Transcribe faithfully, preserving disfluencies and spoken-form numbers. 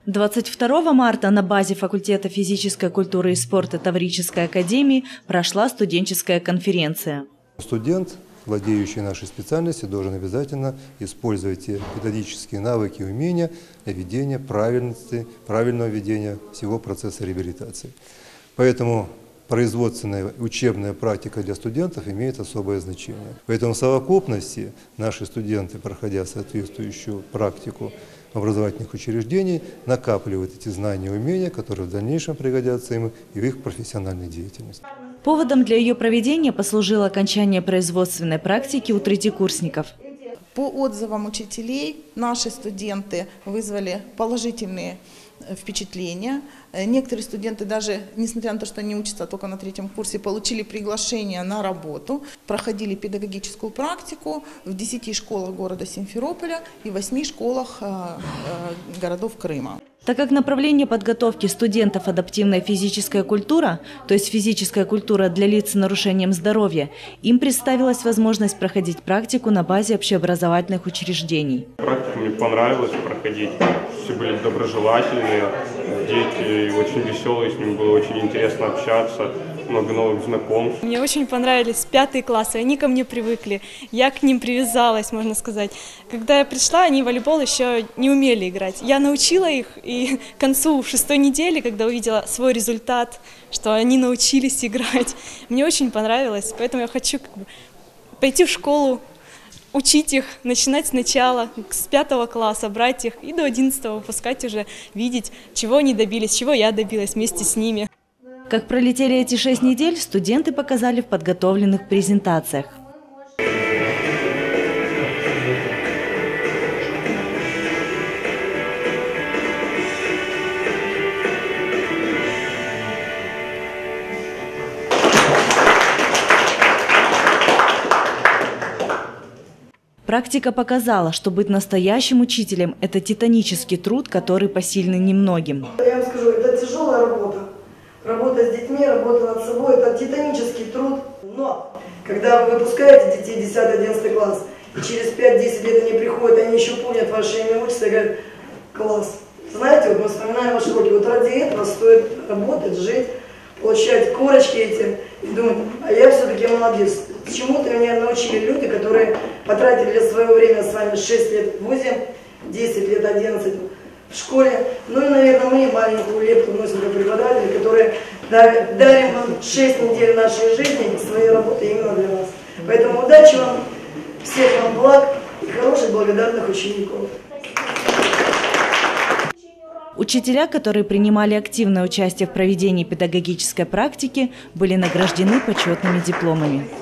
двадцать второго марта на базе факультета физической культуры и спорта Таврической академии прошла студенческая конференция. Студент, владеющий нашей специальностью, должен обязательно использовать те методические навыки и умения для ведения правильности, правильного ведения всего процесса реабилитации. Поэтому производственная учебная практика для студентов имеет особое значение. Поэтому в совокупности наши студенты, проходя соответствующую практику образовательных учреждений, накапливают эти знания и умения, которые в дальнейшем пригодятся им и в их профессиональной деятельности. Поводом для ее проведения послужило окончание производственной практики у третьекурсников. По отзывам учителей наши студенты вызвали положительные впечатления. Некоторые студенты даже, несмотря на то, что они учатся только на третьем курсе, получили приглашение на работу, проходили педагогическую практику в десяти школах города Симферополя и восьми школах э, э, городов Крыма. Так как направление подготовки студентов адаптивная физическая культура, то есть физическая культура для лиц с нарушением здоровья, им представилась возможность проходить практику на базе общеобразовательных учреждений. Практику мне понравилось проходить, все были доброжелательные, дети очень веселые, с ними было очень интересно общаться. Много новых знакомств. Мне очень понравились пятые классы, они ко мне привыкли, я к ним привязалась, можно сказать. Когда я пришла, они в волейбол еще не умели играть. Я научила их, и к концу шестой недели, когда увидела свой результат, что они научились играть, мне очень понравилось, поэтому я хочу как бы пойти в школу, учить их, начинать сначала, с пятого класса, брать их и до одиннадцатого выпускать уже, видеть, чего они добились, чего я добилась вместе с ними. Как пролетели эти шесть недель, студенты показали в подготовленных презентациях. Практика показала, что быть настоящим учителем – это титанический труд, который посильный немногим. Я вам скажу, это тяжелая работа. Работа с детьми, работа над собой – это титанический труд. Но когда вы выпускаете детей десятый-одиннадцатый класс, и через пять-десять лет они приходят, они еще помнят ваше имя, учатся и говорят: класс. Знаете, вот мы вспоминаем ваши уроки, вот ради этого стоит работать, жить, получать корочки эти и думать: а я все-таки молодец. Чему-то меня научили люди, которые потратили свое время с вами шесть лет в вузе, десять лет, одиннадцать в школе. Ну и, наверное, мы маленькую лепту вносим как преподаватели, которые дарим вам шесть недель нашей жизни, своей работы именно для нас. Поэтому удачи вам, всех вам благ и хороших благодарных учеников. Учителя, которые принимали активное участие в проведении педагогической практики, были награждены почетными дипломами.